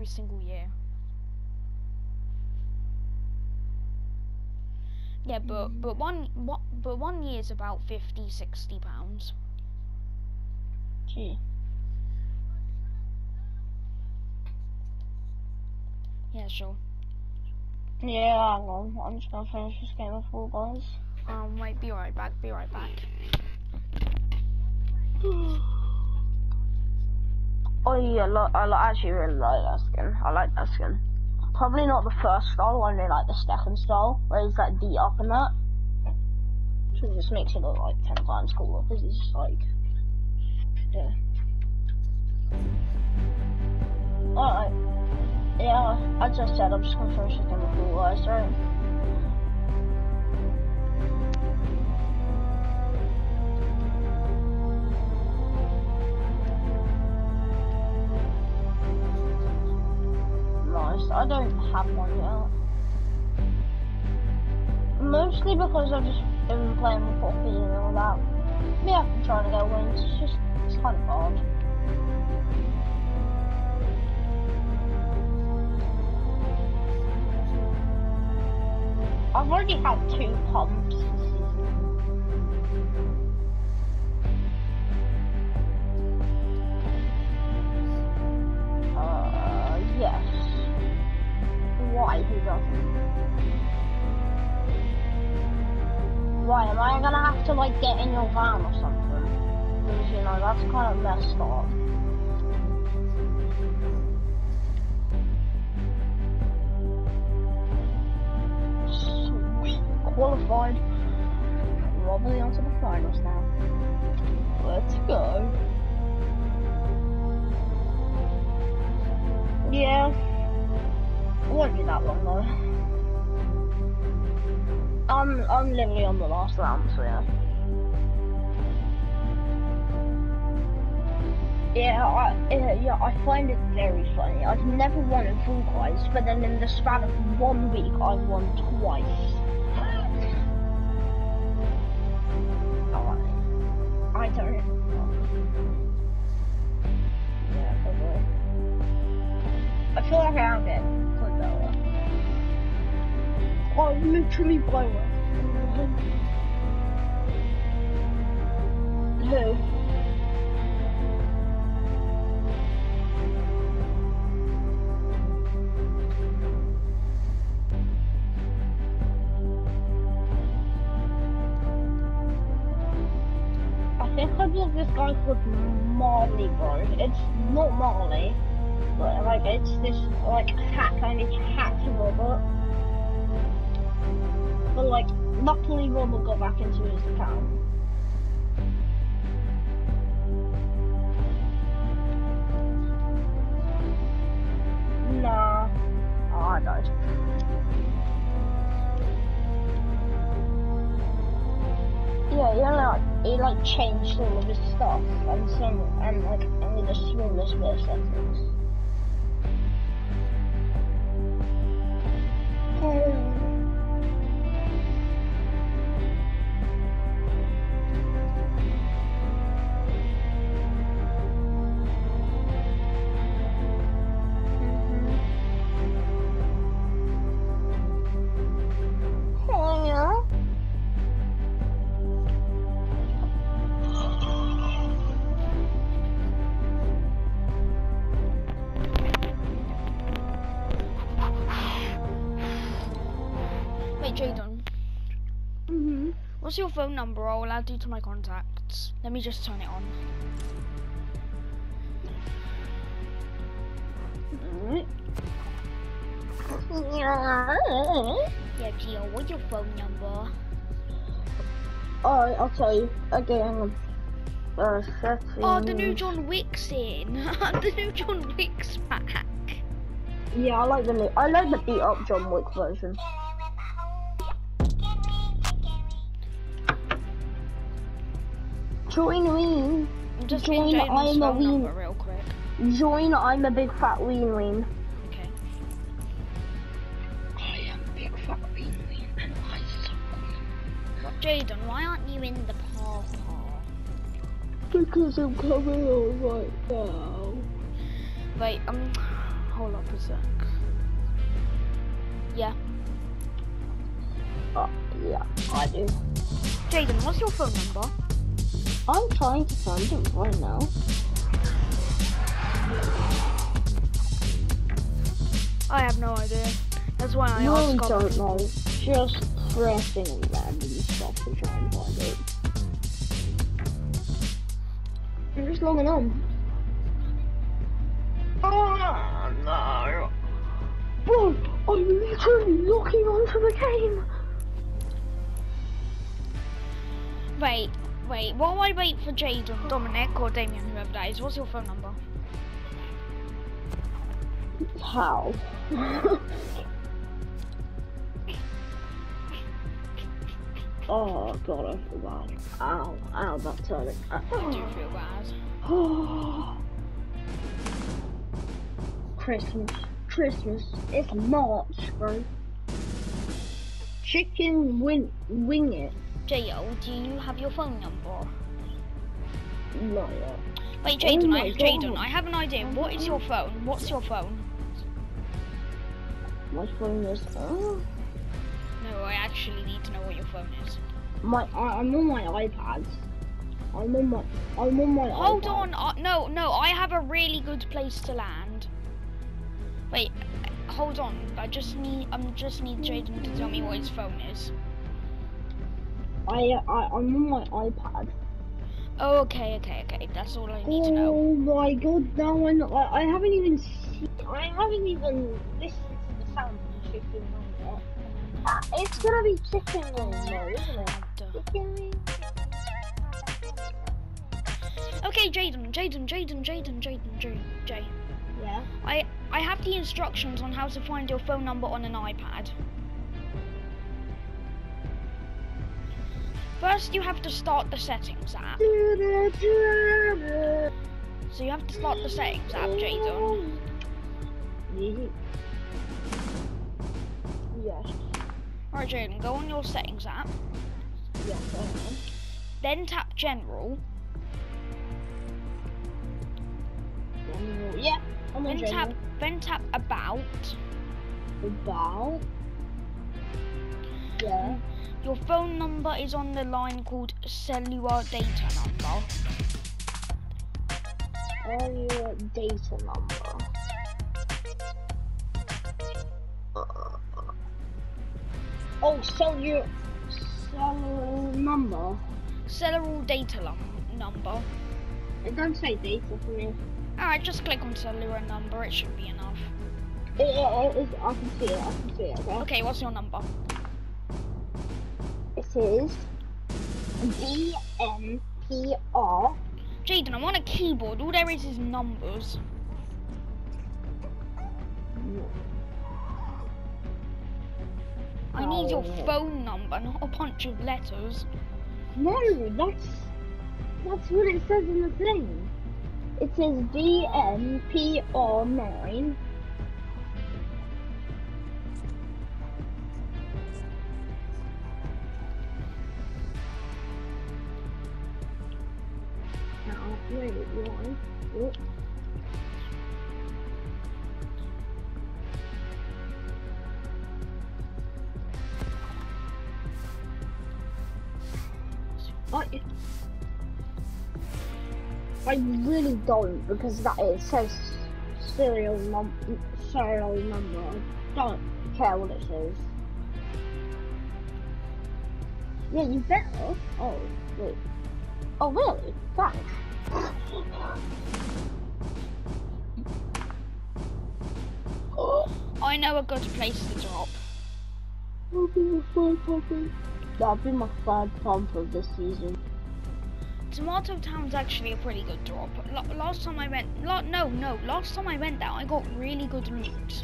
single year. Yeah, but one year is about £50–60. Gee. Yeah, sure. Yeah, hang on. I'm just gonna finish this game of Fall Guys. Wait, be right back. Oh yeah, I actually really like that skin. I like that skin. Probably not the first style, only like the second style, where it's like the up and that. So it just makes it look like 10 times cooler, because it's just like, yeah. Alright. Yeah, I just said I'm just gonna finish this game of Fall Guys, right? I don't have one yet. Mostly because I've just been playing with Poppy and all that. Yeah, I'm trying to get wins. It's kind of hard. I've already had 2 pumps this season. Yes. Why? Who doesn't? Why? Am I gonna have to like get in your van or something? Because you know that's kind of messed up. Sweet, qualified. Probably onto the finals now. Let's go. Yeah. It won't be that long though. I'm literally on the last round, so yeah. Yeah, I find it very funny. I've never won in Fall Guys, but then in the span of 1 week, I've won twice. I don't know. Yeah, probably. I feel like I am getting quite better. I'm literally blowing. Who? I think I believe this guy called Marley, bro. It's not Marley, but like it's this like hack. I need to hack Robert. But like, luckily Robert got back into his account. Nah. Oh, I died. Yeah, he like changed all of his stuff and like only the smallest bit of settings. Jayden. What's your phone number? I'll add you to my contacts. Let me just turn it on. Yeah, Gio, what's your phone number? Alright, I'll tell you. Again. Oh, the new John Wick's in. The new John Wick's back. Yeah, I like the beat up John Wick version. Join me. Join I'm a ween. Real quick. Join I'm a big fat ween. Okay. I am a big fat ween and I suck. Jayden, why aren't you in the paw? Because I'm coming on right now. Wait, hold up a sec. Yeah. Yeah, I do. Jaden, what's your phone number? I'm trying to find it right now. I have no idea. That's why I really asked other don't people. know. Just pressing random stuff to try and find it. I'm just logging on. Oh no! Bro, I'm literally logging onto the game. Wait, while I wait for Jaden, Dominic, or Damien, whoever that is, what's your phone number? How? Oh god, I feel bad. Ow, that's hurting. I do feel bad. Christmas, it's March, bro. Chicken wing it. Jo, do you have your phone number? Not yet. Wait, Jaden, Oh my Jaden, God. I have an idea. What is your phone? What's your phone? My phone is. No, I actually need to know what your phone is. I'm on my iPad. I'm on my Hold iPad. on, no, I have a really good place to land. Wait, hold on. I just need Jaden to tell me what his phone is. I'm on my iPad. Oh, okay. That's all I need to know. Oh my god, now I haven't even listened to the sound of the chicken wing yet. It's gonna be chicken wing though, isn't it? Chicken wing. Okay, Jaden. Yeah. I have the instructions on how to find your phone number on an iPad. First, you have to start the settings app. So you have to start the settings app, Jaden. Yes. Alright, Jaden, go on your settings app. Yes, I am. Then tap General. Yeah. I'm on Then tap About. About. Yeah. Your phone number is on the line called cellular data number. Cellular data number. Oh, cellular number. Cellular data number. It don't say data for me. Alright, just click on cellular number, it should be enough. I can see it, okay? Okay, what's your number? It is DNPR. Jaden, I'm on a keyboard, all there is numbers. I need your phone number, not a bunch of letters. No, that's what it says in the thing. It says DNPR9. Wait, why? Oh. I really don't, because that it says serial number. I don't care what it says. Yeah, you better. Oh wait. Oh really? Thanks. I know a good place to drop. That'll be my third pump of this season. Tomato Town's actually a pretty good drop. Last time I went, last time I went there, I got really good loot.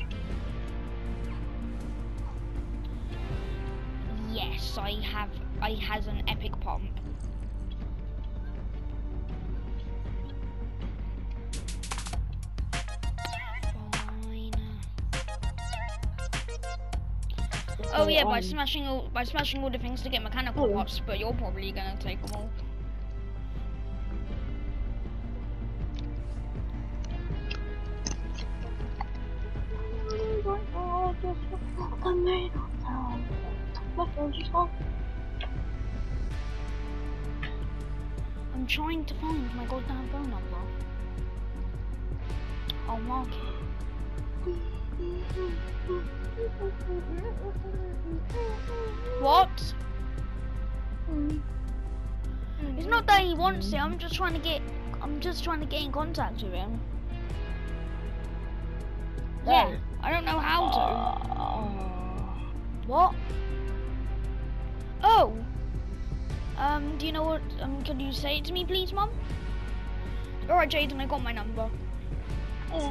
Yes, I has an epic pump. Oh yeah, by smashing all the things to get mechanical parts, but you're probably gonna take them all. may not tell. My phone's just off. I'm trying to find my goddamn phone number. I'll mark it. What? It's not that he wants it. I'm just trying to get in contact with him. Yeah, I don't know how to. What? Oh. Do you know what? Can you say it to me, please, Mum? All right, Jaden, I got my number. Yeah.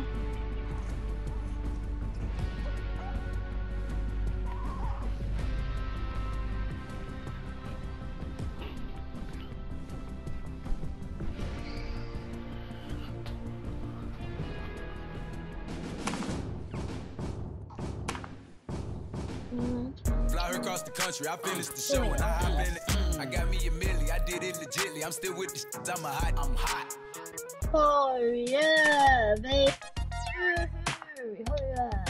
Fly her across the country, I finished the show and I hop in it. I got me a milli, I did it legitly. I'm still with the shit, I'm hot. Oh yeah, baby. Oh yeah.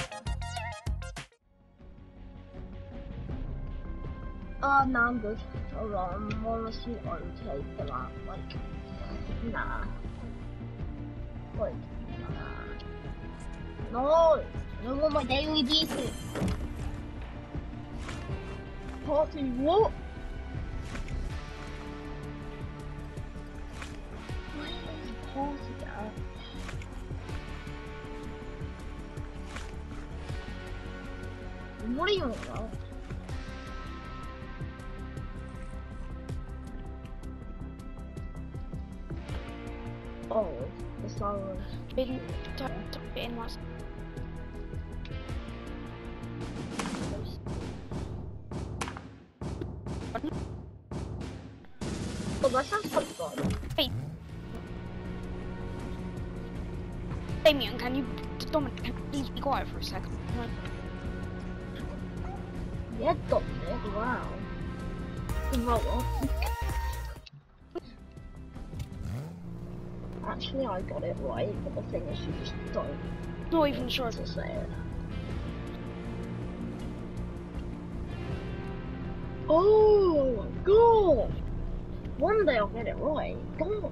Oh no, I'm good. Hold on, I wanna see what I'm taking out. Like, nah. Wait, nah. No, I don't want my daily beating. Party what? Why is party at? What do you want about? Oh, the silence. Jaden, type it in last. Oh, that sounds quite fun. Hey, Damien, can you, Dominic, please be quiet for a second? Yeah, Dominic, wow. Roll. Actually, I got it right, but the thing is, you just don't Not even sure. to say it. Oh my god! One day I'll get it right. God.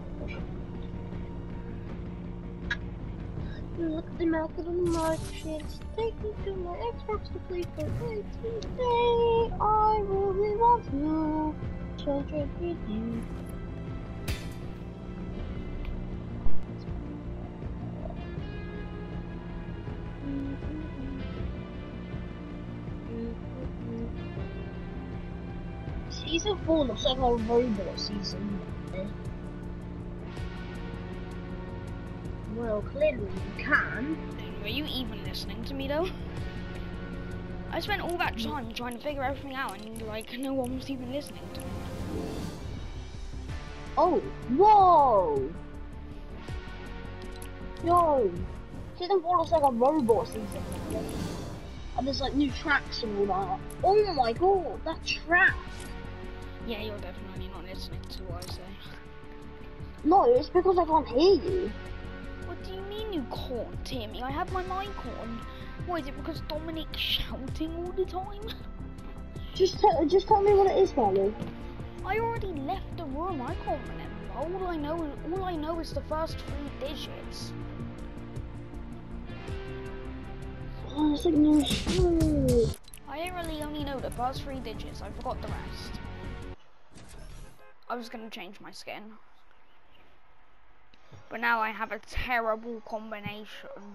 Look at the mouth of the merchants. Take me to my Xbox to play for today. I really want to celebrate with you. Season 4 looks like a robot season. Well, clearly you can. Were you even listening to me though? I spent all that time trying to figure everything out and like no one was even listening to me. Oh, whoa! Yo! Season 4 looks like a robot season. And there's like new tracks and all that. Oh my god, that track! Yeah, you're definitely not listening to what I say. No, it's because I can't hear you. What do you mean you can't hear me? I have my mic on. What is it because Dominic's shouting all the time? Just tell me what it is, Marley. I already left the room. I can't remember. All I know is the first 3 digits. Oh, it's like no shit. I really only know the first 3 digits. I forgot the rest. I was gonna change my skin, but now I have a terrible combination.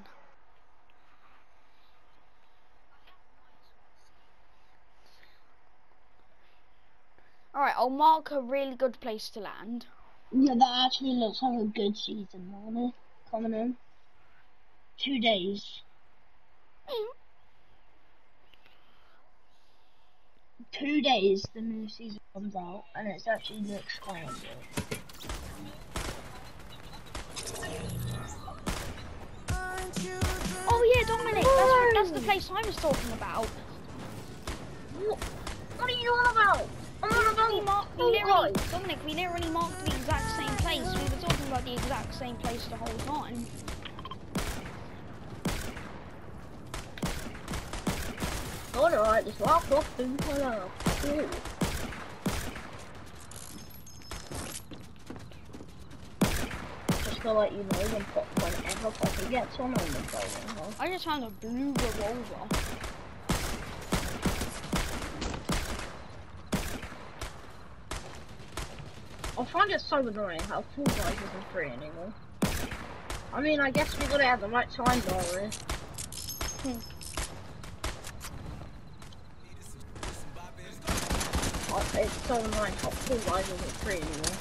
Alright, I'll mark a really good place to land. Yeah, that actually looks like a good season, Marley. Coming in. 2 days. 2 days the new season comes out, and it actually looks quite good. Oh yeah, Dominic, that's the place I was talking about. What are you on about? I'm on about Dominic, we literally marked the exact same place. We were talking about the exact same place the whole time. Alright, just walk up and pull up. Ooh. Just to let you know whenever Poppy gets one on the phone, huh? I just found a blue revolver. I find it so annoying how Fall Guys isn't free anymore. I mean, I guess we gotta have the right time, don't we? It's so annoying how Fall Guys isn't free anymore.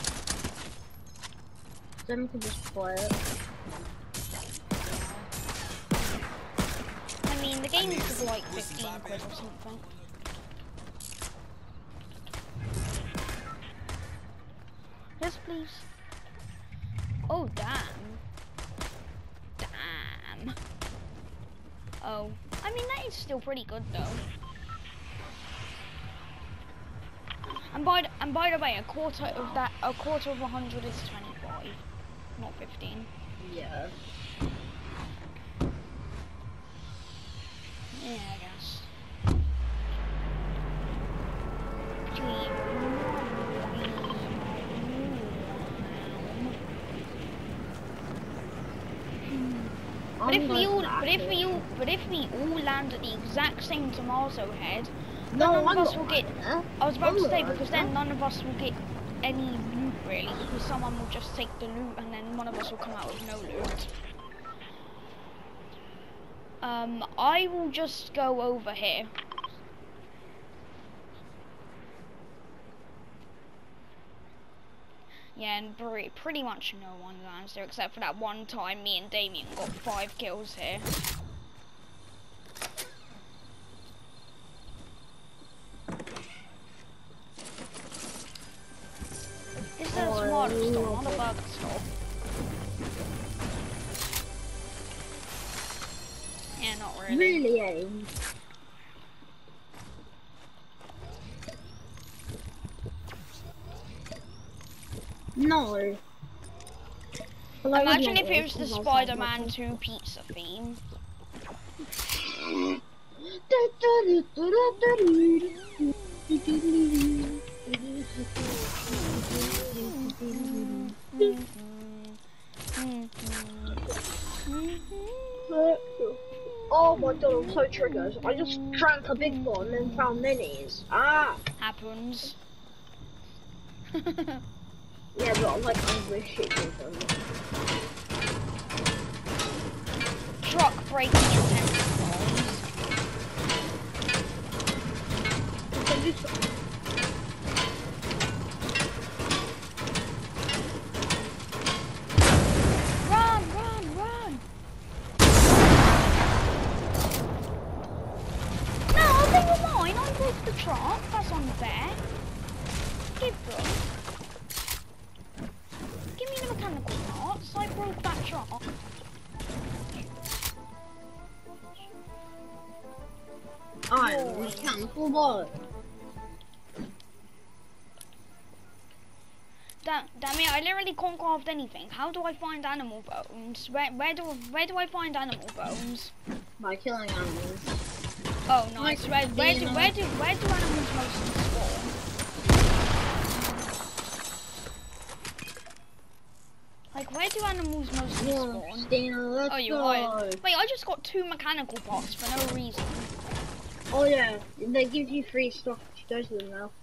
Then we can just play it. I mean, the game is like 15 quid or something. Yes, please. Oh, damn. Damn. Oh, I mean, that is still pretty good, though. And by the way, a quarter of 100 is 25, not 15. Yeah. Yeah, I guess. But if we all land at the exact same tomato head, none of us will get. I was about to say, because then none of us will get any loot really, because someone will just take the loot and then one of us will come out with no loot. I will just go over here. Yeah, and pretty much no one lands there, except for that one time me and Damien got 5 kills here. This is a smaller store, not a burger store. Yeah, not really. Really, eh? No. Imagine if it was the Spider-Man 2 pizza theme. Oh my god, I'm so triggered. I just drank a big one and then found minis. Ah! Happens. Yeah, but I'm like angry shit with them. Truck breaking intensive bombs. Run, run, run! No, they were mine. I broke the truck. That's unfair. Give them. Give me the mechanical parts. I broke that truck. I'm mechanical what? Damn it, I literally can't craft anything. How do I find animal bones? Where do I find animal bones? By killing animals. Oh nice. Where do animals mostly spawn? Like where do animals mostly spawn? Stina, Oh you are. Wait, I just got 2 mechanical parts for no reason. Oh yeah, they give you free stuff to go to them now.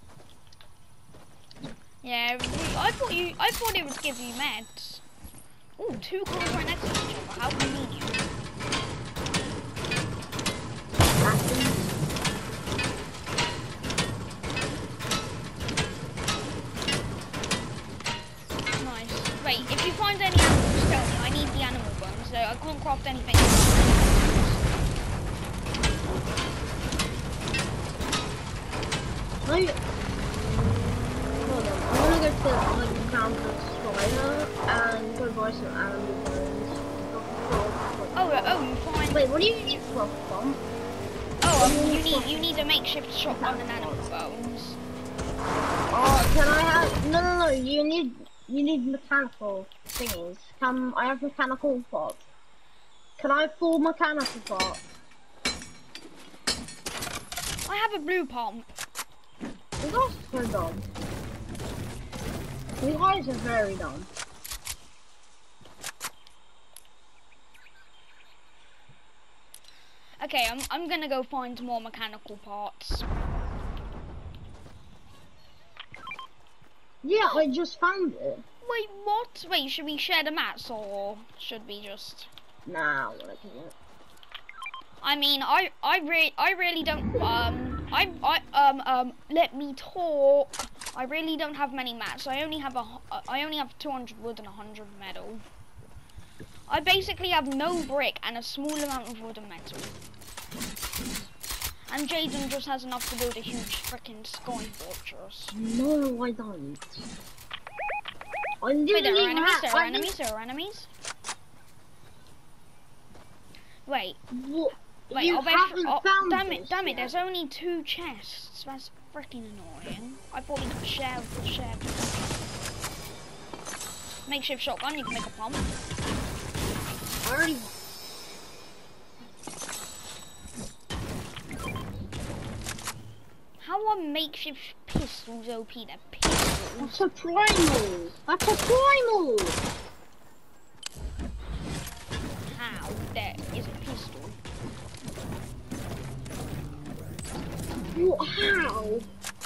Yeah, I thought it would give you meds. Ooh, 2 cars right next to each other. How convenient. Nice. Wait, if you find any animals, tell me. I need the animal bones, so I can't craft anything. Hold on, I'm gonna go to the counter spider and go buy some animal bones. Oh, you find. Wait, what do you need for a bomb? Oh, you need a makeshift shotgun and animal bones. Oh, can I have? No. You need mechanical thingies. I have mechanical parts. Can I have full mechanical parts? I have a blue pump. You guys are so dumb. You guys are very dumb. Okay, I'm gonna go find more mechanical parts. Yeah, I just found it. Wait, what? Wait, should we share the mats or should we just? Nah, I wanna kill it. I mean, I really don't. Let me talk. I really don't have many mats. I only have 200 wood and 100 metal. I basically have no brick and a small amount of wood and metal. And Jaden just has enough to build a huge freaking sky fortress. No, I don't. Wait, there are enemies. There are enemies. There are enemies. Wait. What? Wait, You haven't found damn this it, yet. there's only 2 chests. That's freaking annoying. I thought we could share. Makeshift shotgun, you can make a pump. I already. How are makeshift pistols OP? They're pistols. That's a primal! That's a primal! How? There is a pistol. What? How?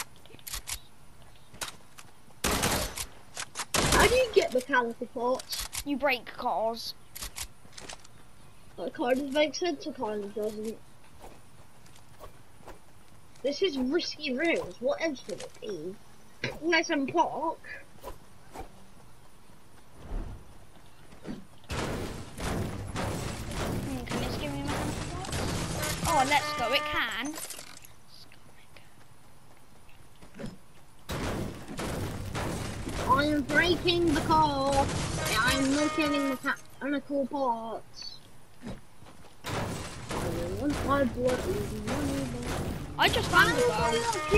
How do you get mechanical parts? You break cars. That kind of makes sense, it kind of doesn't. This is risky rails. What else would it be? Pleasant Park. Can this give me mechanical parts? Oh, let's go. It can. I am breaking the car. I am not getting mechanical parts. I want my blood. I just found the bow.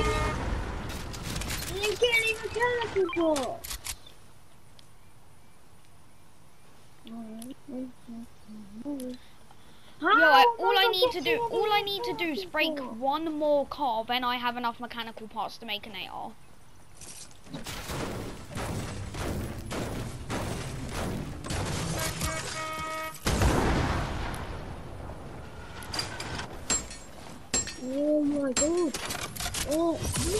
You're getting mechanical parts. All I need to do is break one more car, then I have enough mechanical parts to make an AR. Oh my god. Oh,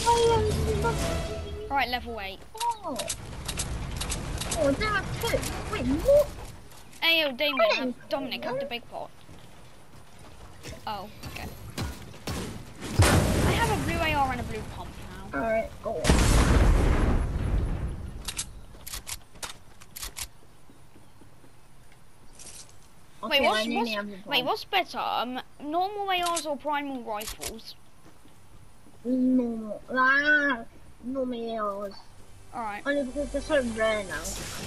Right, level 8. oh, they have 2. Wait, what? Ayo, Damien, Dominic have the big pot. Oh, okay. I have a blue AR and a blue pump now. Alright, go on. Wait, Okay, what's better? Normal ARs or primal rifles? Normal. Normal ARs. Alright. Only because they're so rare now.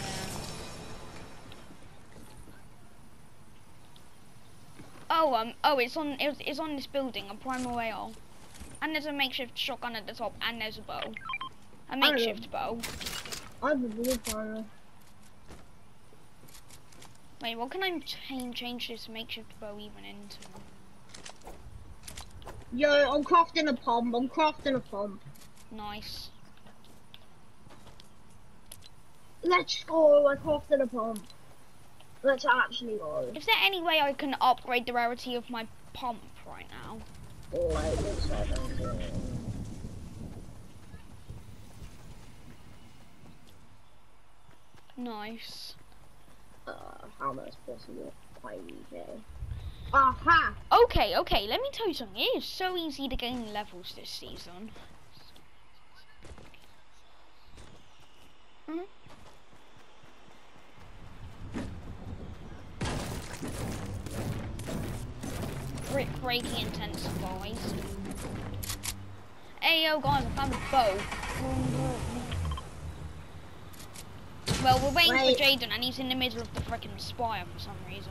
Oh, it's on this building, a primal AR. And there's a makeshift shotgun at the top, and there's a bow. A makeshift bow. I have a blue fire. Wait, what can I change this makeshift bow even into? Yo, I'm crafting a pump. Nice. Let's go, I crafted a pump. Let's actually go. Is there any way I can upgrade the rarity of my pump right now? Nice. How am I supposed to do it? Aha! Okay, let me tell you something. It is so easy to gain levels this season. Brick breaking intensifies. Ayo guys, I found a bow. Well, we're waiting for Jaden and he's in the middle of the freaking spire for some reason.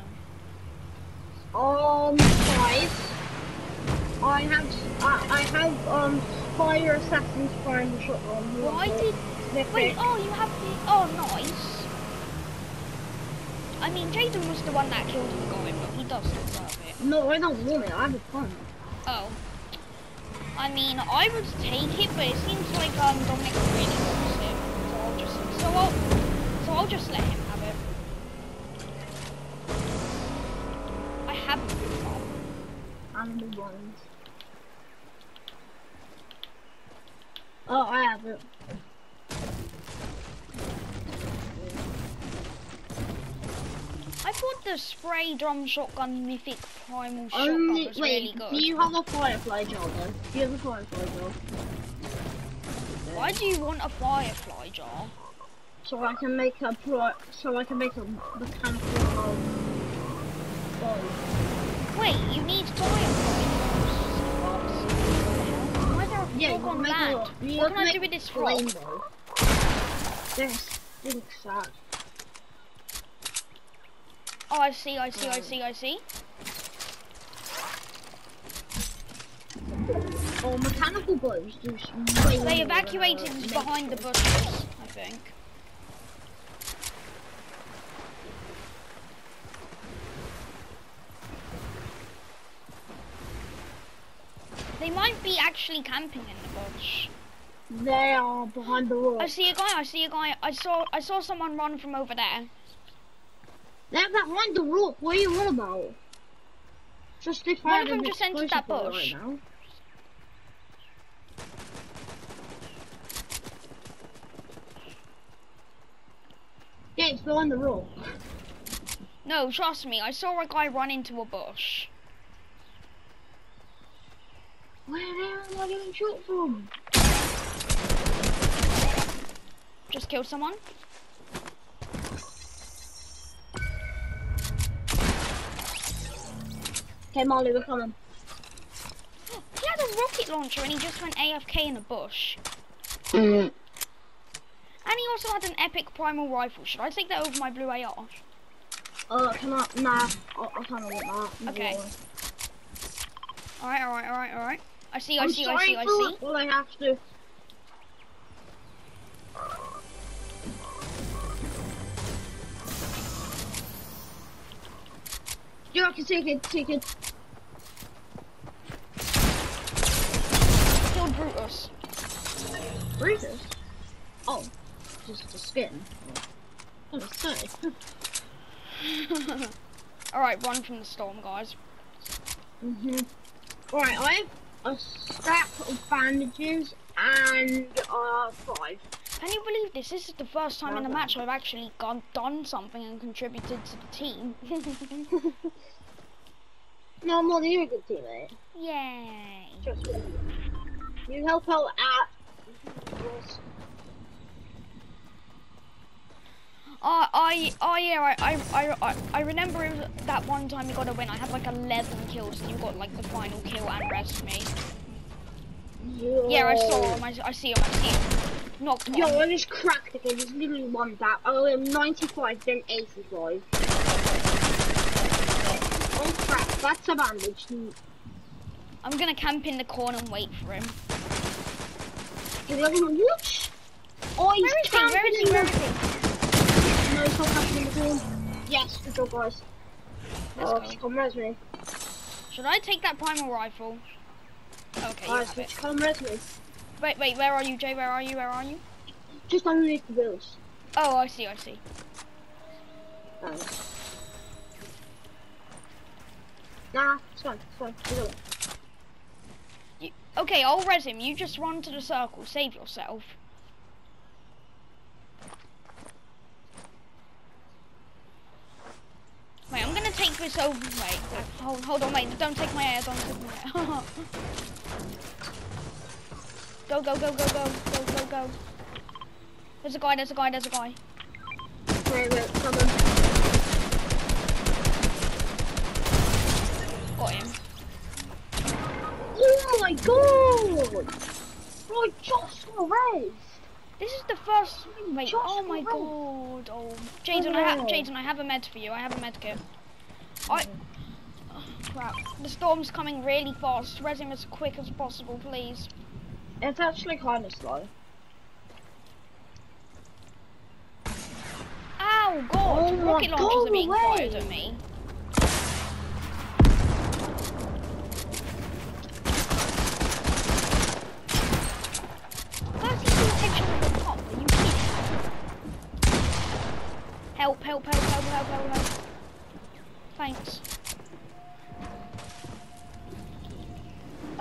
Guys, I have fire assassin's prime shotgun. Why did? Wait, oh, you have the. Oh, nice. I mean, Jaden was the one that killed the guy, but he does deserve it. No, I don't want it. I have a pump. Oh. I mean, I would take it, but it seems like Dominic really wants it, so I'll just let him have it. I have a blue one. I'm the ones. Oh, I have it. I thought the spray drum shotgun mythic primal shotgun was really good. Do you have a firefly jar then? Do you have a firefly jar? Why do you want a firefly jar? So I can make a mechanical bow. Wait, you need firefly jars? Why is there a frog on land? What can I do with this frog? This stinks that. Oh, I see. Oh, mechanical bows do way more. They evacuated behind the bushes, I think. They might be actually camping in the bush. They are behind the rock. I see a guy. I saw someone run from over there. They're behind the rock. What are you on about? Just if one of them just entered that bush. Right now. Yeah, it's behind the rock. No, trust me. I saw a guy run into a bush. Where am I getting shot from? Just killed someone. Okay, Marley, we're coming. He had a rocket launcher and he just went AFK in a bush. Mm. And he also had an epic primal rifle. Should I take that over my blue AR? Can I? Nah, I can't want that. Okay. Alright. I see. Well, I have to. Yeah, I can take it. Killed Brutus. Brutus? Oh, just a skin. Oh, sorry. Alright, run from the storm, guys. Alright, I have a stack of bandages and 5. Can you believe this? This is the first time in the match I've actually done something and contributed to the team. No, I'm not a good teammate. Yay! Just you help out at. I remember that one time you got a win. I had like 11 kills and you got like the final kill and rest me. Yo. Yeah, I saw him. I see him. Knocked one. Yo, I just cracked again. There's literally one tap. Oh, I'm 95, then 85. Oh crap, that's a bandage. I'm gonna camp in the corner and wait for him. Did the other one watch? Oh, he's camping. Where is he? No, he's not camping in the corner. Yes, good job, guys. Let's go. Come res me. Should I take that primal rifle? Okay, you have it. Come res me. Wait, where are you, Jay? Where are you? Just underneath the bills. Oh, I see. Thanks. Nah, it's fine. Okay, I'll res him. You just run to the circle. Save yourself. Wait, I'm gonna take this over. Wait, hold on, wait. Don't take my air. Go. There's a guy. Wait, come on. Got him. Oh my god! Bro, I just got raised. This is the first. Wait. Oh my god. Oh, Jaden, I have a med for you. I have a med kit. Oh, crap. The storm's coming really fast. Res him as quick as possible, please. It's actually kind of slow. Ow, god! Rocket launchers are being fired at me.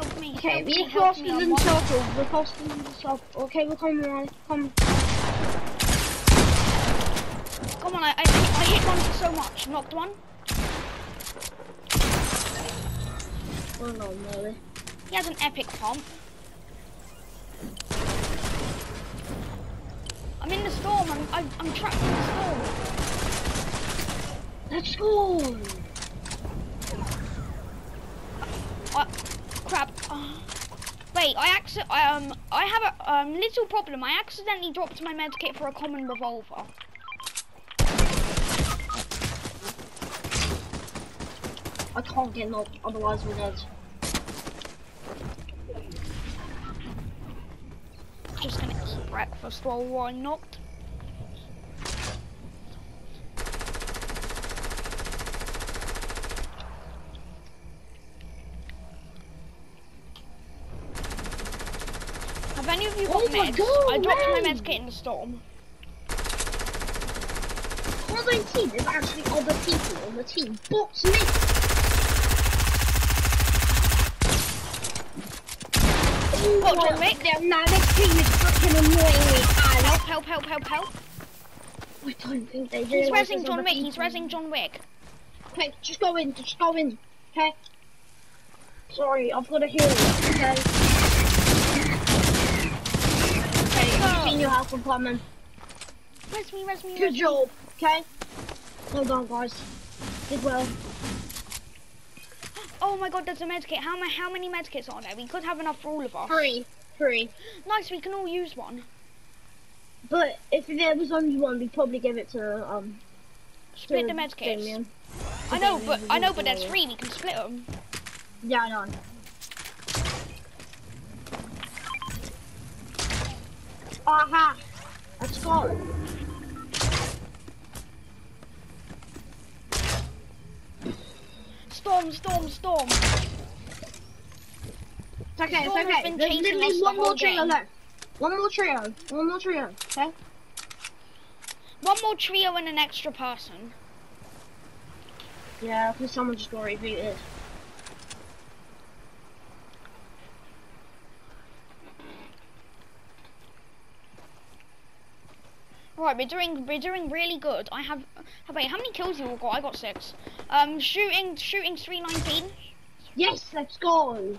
Help me. Okay, help me, we're help crossing me, the I'm on- circle. We're crossing the circle. Okay, we're coming around. Come. Come on, I hit one so much. Knocked one. Oh no, Molly. He has an epic pump. I'm in the storm. I'm trapped in the storm. Let's go. Crap. Wait, I have a little problem. I accidentally dropped my medkit for a common revolver. I can't get knocked, otherwise we're dead. Just gonna eat breakfast while I'm knocked. Have any of you got meds? I dropped my medkit in the storm. On the team, there's actually other people on the team. Box me! What, John Wick? Now this team is fucking annoying me. Help. I don't think they do. He's rezzing John Wick, he's rezzing John Wick. Okay, just go in, okay? Sorry, I've got to heal you, okay? Okay, I've seen your health coming. Res me. Good job, okay? Well done, guys. Did well. Oh my god, there's a medkit. How many medkits are there? We could have enough for all of us. Three. Nice, we can all use one. But if there was only one, we'd probably give it to Split the medkits. Damien. I know, but there's 3. We can split them. Yeah, I know. Aha! Let's go. Storm. It's okay, Storm it's has okay. been There's chasing literally us the one more whole trio game. left. One more trio, okay? One more trio and an extra person. Yeah, because someone just got rebooted. Right, we're doing really good. Wait, how many kills you all got? I got 6. Shooting 319. Yes, let's go.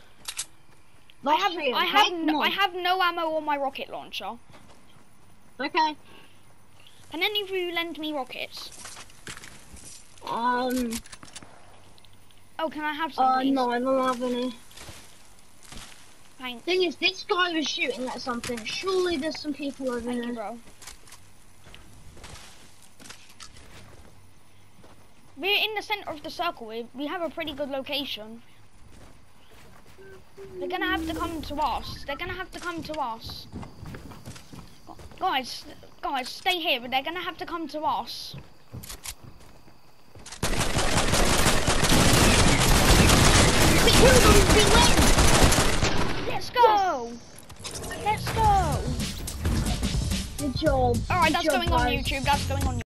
I have no ammo on my rocket launcher. Okay. Can any of you lend me rockets? Oh, can I have some, please? no, I don't have any. Thanks. Thing is, this guy was shooting at something. Surely there's some people over Thank there. you, bro. We're in the center of the circle. We have a pretty good location. They're gonna have to come to us. Guys, stay here, but they're gonna have to come to us. We killed them, we win! Let's go! Let's go! Good job. Alright, Good that's job, going on guys. YouTube. That's going on YouTube.